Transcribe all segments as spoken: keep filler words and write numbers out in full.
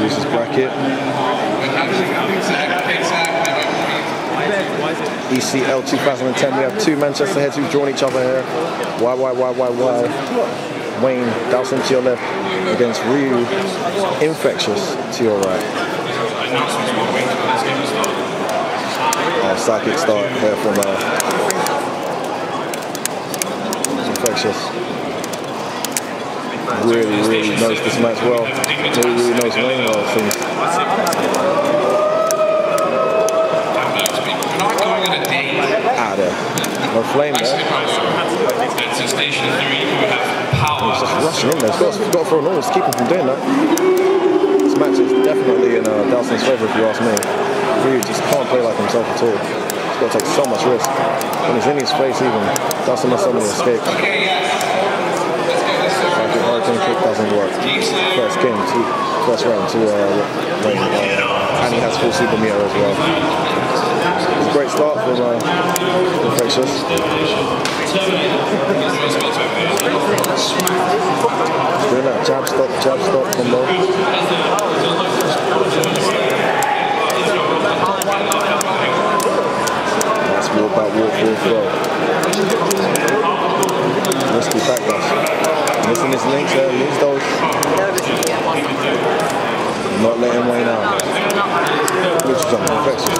Losers bracket. E C L two thousand ten. We have two Manchester heads who've drawn each other here. WyWyWyWy. Wayne Dowson to your left against Ryu Infexious to your right. Oh, psychic start here from uh, Infexious. Really, really knows this match well. Really, really knows Wayne well, it seems. Ah, there. No flame there. He's just rushing in there. He's got, he's got to throw an order to keep him from doing that. This match is definitely in uh, Dowson's favour, if you ask me. Ryu just can't play like himself at all. He's got to take so much risk. When he's in his face even, Dowson must suddenly escape. Hurricane kick doesn't work. First game, two, first round, two uh, Wayne, uh, and he has full super meter as well. It's a great start from uh, Infexious. Doing that jab stop, jab stop combo. Nice walk back, walk, walk, throw. Risky backdash. Missing his links there, lose those. Not letting Wayne out. Which jump, Infexious.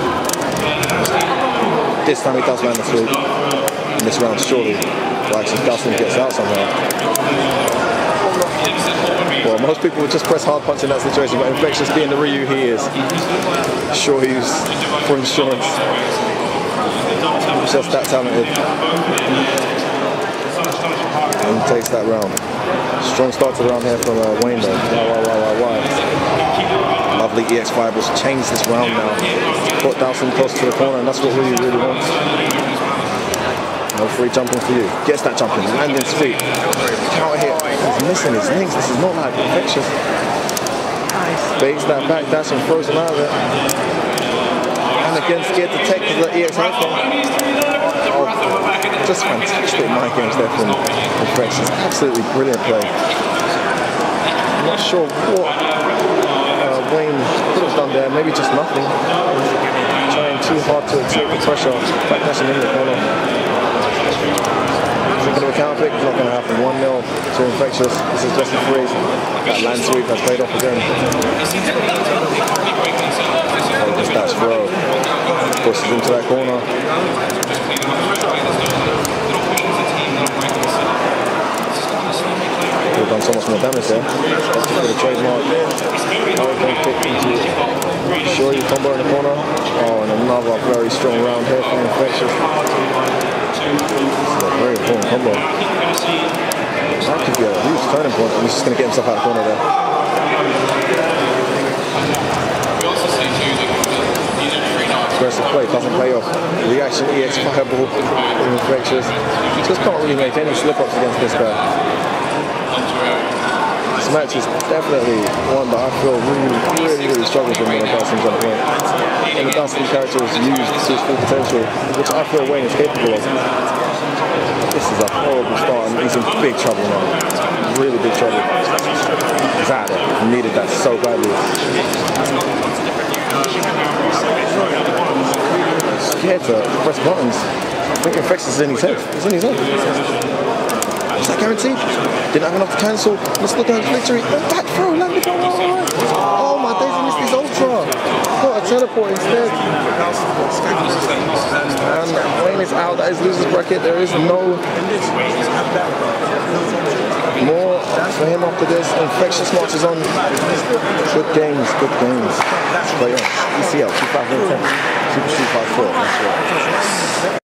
This time he does land the sweep. In this round, surely. Well, actually, Dustin gets out somehow. Well, most people would just press hard punch in that situation, but Infexious being the Ryu he is, sure he's for insurance. Just that talented. And he takes that round. Strong start to the round here from uh, Wayne though. WyWyWyWy. Lovely E X fibers change this round now. Put Dowson close to the corner, and that's what Ryu really wants. No free jumping for you. Gets that jumping, landing sweep. Counter hit. He's missing his links. This is not like Infexious. Baits that back dash and throws him out of it. And again, scared to take the E X high thing. Oh, just fantastic mind games there from Infexious. Absolutely brilliant play. I'm not sure what uh, Wayne could have done there. Maybe just nothing. Trying too hard to take the pressure. Backdashing in the corner. Thinking of a counter pick, it's not going to happen. one nil to Infexious. This is just a freeze. That land sweep has paid off again. Oh, just dash throw. Pushes into that corner. Could have done so much more damage there. For the trademark. Hurricane kick into sure you combo in the corner. Oh, and another very strong round here from Infexious. It's a very important combo. That could be a huge turning point, and he's just going to get himself out of the corner there. Aggressive play, doesn't play off. Reaction E X fireball in Infexious. Just can't really make any slip-ups against this guy. This match is definitely one that I feel really, really, really struggles with when Dustin jump in. And the Dustin character is used to his full potential, which I feel Wayne is capable of. This is a horrible start, and he's in big trouble now. Really big trouble. He's out there. He needed that so badly. Scared to press buttons. I think Infexious is in his head. It's in his head. Is that guaranteed? Didn't have enough to cancel. Let's look at victory. Oh, back throw, landed on. Oh my days, he missed his ultra. Got a teleport instead. And Wayne is out. That is losers bracket. There is no more for him after this. Infexious marches on. Good games, good games. Play on. E C L two thousand ten. Super two five four. That's right.